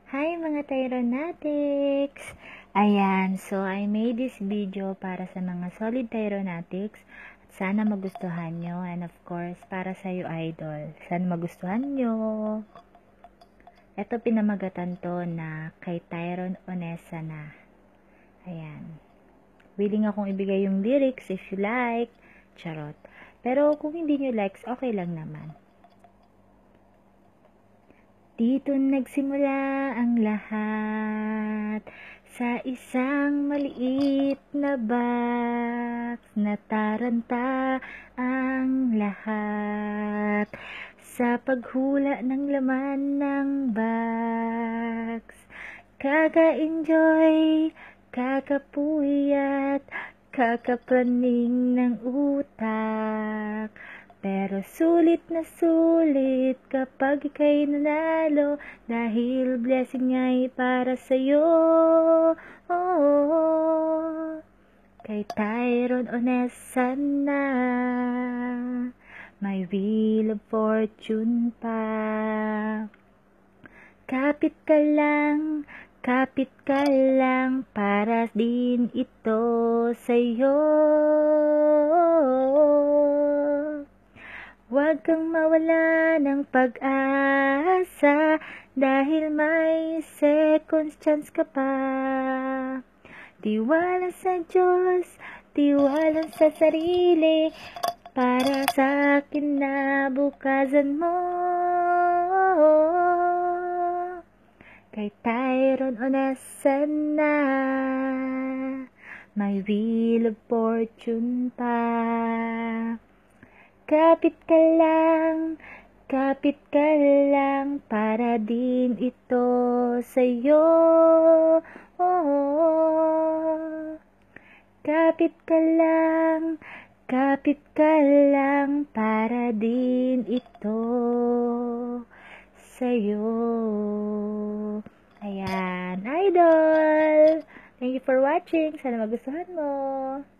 Hi mga Tyronatics! Ayan, so I made this video para sa mga solid Tyronatics at sana magustuhan nyo, and of course para sa iyo idol, sana magustuhan nyo. Ito pinamagatan to na kay Tyron Onesa na. Ayan, willing akong ibigay yung lyrics if you like, charot. Pero kung hindi nyo likes, okay lang naman. Dito nagsimula ang lahat sa isang maliit na box. Nataranta ang lahat sa paghula ng laman ng box. Kaka-enjoy, kakapuyat, kakapraning ng utak. Pero sulit na sulit kapag ika'y nanalo, dahil blessing ay para sa'yo. Kay Tyron Onesa na, may wheel of fortune pa. Kapit ka lang, para din ito sa'yo. Huwag kang mawala ng pag-asa, dahil may second chance ka pa. Tiwala sa Diyos, tiwala sa sarili, para sa kinabukasan mo. Kay Tyron Onesa na, may wheel of fortune pa. Kapit ka lang, para din ito sa'yo. Kapit ka lang, para din ito sa'yo. Ayan, idol! Thank you for watching. Sana magustuhan mo.